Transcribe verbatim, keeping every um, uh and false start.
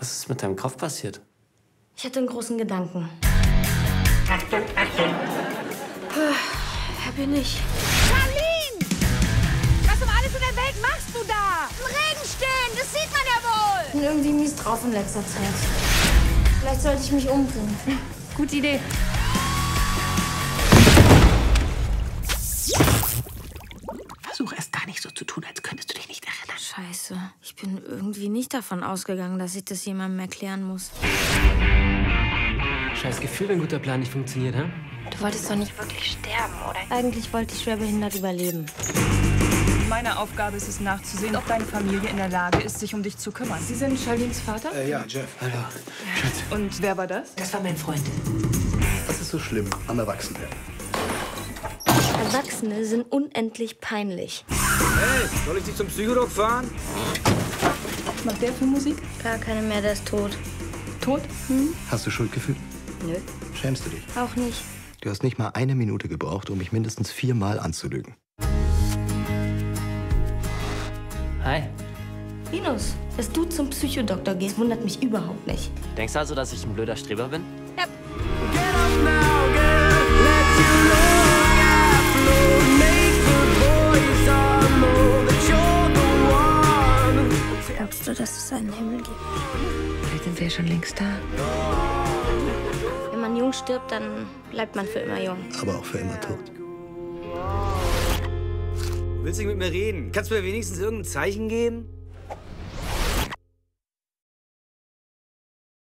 Was ist mit deinem Kopf passiert? Ich hatte einen großen Gedanken. Achtung, Achtung! Da bin ich. Charlene! Was um alles in der Welt machst du da? Im Regen stehen, das sieht man ja wohl! Ich bin irgendwie mies drauf in letzter Zeit. Vielleicht sollte ich mich umbringen. Gute Idee. Versuch erst gar nicht so zu tun, als könntest du dich nicht erinnern. Scheiße. Ich bin irgendwie nicht davon ausgegangen, dass ich das jemandem erklären muss. Scheiß Gefühl, wenn ein guter Plan nicht funktioniert, hä? Du wolltest doch nicht wirklich sterben, oder? Eigentlich wollte ich schwerbehindert überleben. Meine Aufgabe ist es, nachzusehen, ob deine Familie in der Lage ist, sich um dich zu kümmern. Sie sind Charlens Vater? Äh, ja, Jeff. Hallo. Schatz. Und wer war das? Das war mein Freund. Was ist so schlimm am Erwachsenwerden? Erwachsene sind unendlich peinlich. Hey, soll ich dich zum Psycholog fahren? Was macht der für Musik? Gar keine mehr, der ist tot. Tot? Hast du Schuldgefühl? Nö. Schämst du dich? Auch nicht. Du hast nicht mal eine Minute gebraucht, um mich mindestens viermal anzulügen. Hi. Linus, dass du zum Psychodoktor gehst, wundert mich überhaupt nicht. Denkst du also, dass ich ein blöder Streber bin? Ja. Glaubst du, dass es einen Himmel gibt? Vielleicht sind wir ja schon längst da. Wenn man jung stirbt, dann bleibt man für immer jung. Aber auch für immer tot. Willst du nicht mit mir reden? Kannst du mir wenigstens irgendein Zeichen geben?